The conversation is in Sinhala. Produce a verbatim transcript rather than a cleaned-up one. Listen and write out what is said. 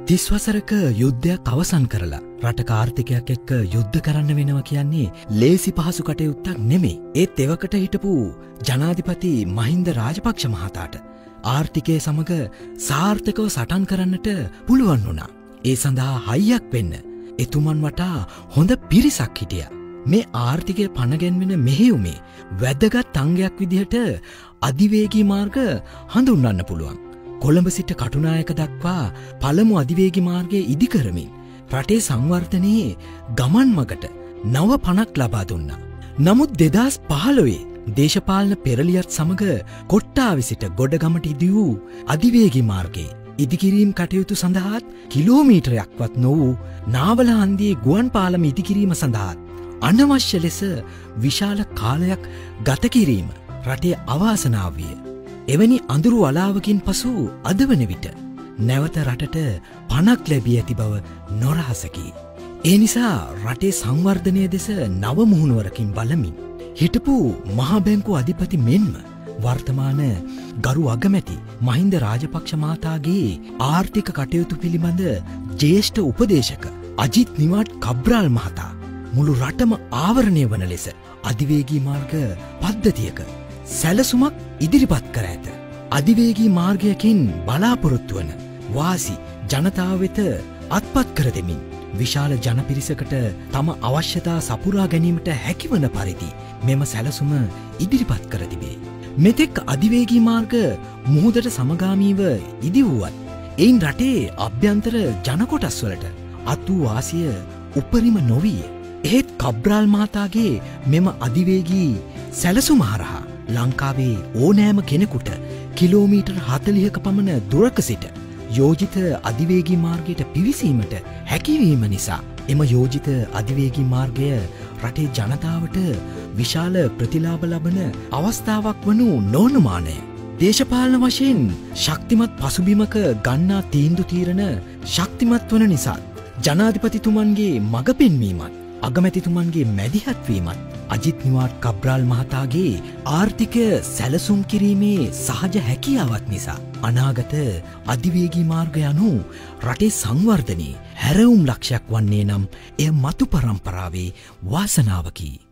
තිස් වසරක යුද්ධයක් අවසන් කරලා රටක ආර්ථිකයක් එක්ක යුද්ධ කරන්න වෙනවා කියන්නේ ලේසි පහසු කටයුත්තක් නෙමෙයි. ඒත් එවකට හිටපු ජනාධිපති මහින්ද රාජපක්ෂ මහතාට ආර්ථිකය සමග සාර්ථකව සටන් කරන්නට පුළුවන් වුණා. ඒ සඳහා හයියක් වෙන්න එතුමන් වටා හොඳ පිරිසක් හිටියා. මේ ආර්ථිකය පණගැන්වෙන මෙහෙයුමේ වැදගත් අංගයක් විදිහට අධිවේගී මාර්ග හඳුන්වන්න පුළුවන්. කොළඹ සිට කටුනායක දක්වා පළමු අධිවේගී මාර්ගය ඉදි කරමින් රටේ සංවර්ධනයේ ගමන් මගට නව පණක් ලබා දුන්නා. නමුත් දෙදහස් පහළොවේ දේශපාලන පෙරලියත් සමග කොට්ටාවේ සිට ගොඩගමට ඉදි වූ අධිවේගී මාර්ගයේ ඉදිකිරීම් කටයුතු සඳහාත් කිලෝමීටරයක්වත් නොවූ නාවලහන්දියේ ගුවන් පාලම ඉදිකිරීම සඳහාත් අනවශ්‍ය ලෙස විශාල කාලයක් ගත කිරීම රටේ අවාසනාව විය. එවැනි අඳුරු අලාවකින් පසු අද වන විට නැවත රටට පණක් ලැබී ඇති බව නොරහසකි. ඒ නිසා රටේ සංවර්ධනය දෙස නව මුහුණුවරකින් බලමින් හිටපු මහා බැංකුව අධිපති මෙන්ම වර්තමාන ගරු අගමැති මහින්ද රාජපක්ෂ මහතාගේ ආර්ථික කටයුතු පිළිබඳ ජ්‍යෙෂ්ඨ උපදේශක අජිත් නිවාඩ් කබ්‍රාල් මහතා මුළු රටම ආවරණය වන ලෙස අධිවේගී මාර්ග පද්ධතියක සැලසුමක් ඉදිරිපත් කර ඇත. අධිවේගී මාර්ගයකින් බලාපොරොත්තු වන වාසි ජනතාව වෙත අත්පත් කර දෙමින් විශාල ජනපිරිසකට තම අවශ්‍යතා සපුරා ගැනීමට හැකිවන පරිදි මෙම සැලසුම ඉදිරිපත් කර තිබේ. මෙතෙක් අධිවේගී මාර්ග මුහුදට සමගාමීව ඉදි වුවත් එයින් රටේ අභ්‍යන්තර ජනකොටස් වලට අත් වූ වාසිය උපරිම නොවිය. එහෙත් කබ්‍රාල් මහතාගේ මෙම අධිවේගී සැලසුම හරහා ලංකාවේ ඕනෑම කෙනෙකුට කිලෝමීටර් හතළිහක පමණ දුරක සිට යෝජිත අධිවේගී මාර්ගයට පිවිසීමට හැකිවීම නිසා එම යෝජිත අධිවේගී මාර්ගය රටේ ජනතාවට විශාල ප්‍රතිලාභ ලබන අවස්ථාවක් වනු නොඅනුමානය. දේශපාලන වශයෙන් ශක්තිමත් පසුබිමක ගන්නා තීන්දුව తీරන ශක්තිමත් වන නිසා ජනාධිපතිතුමන්ගේ මඟ පෙන්වීමත් අගමැතිතුමන්ගේ මැදිහත්වීමත් අජිත් නිවාඩ් කබ්‍රාල් මහතාගේ ආර්ථිකය සැලසුම් කිරීමේ සහජ හැකියාවත් නිසා අනාගත අධිවේගී මාර්ගය යනු රටේ සංවර්ධනයේ හැරවුම් ලක්ෂයක් වන්නේ නම් එය මතු පරම්පරාවේ වාසනාවකි.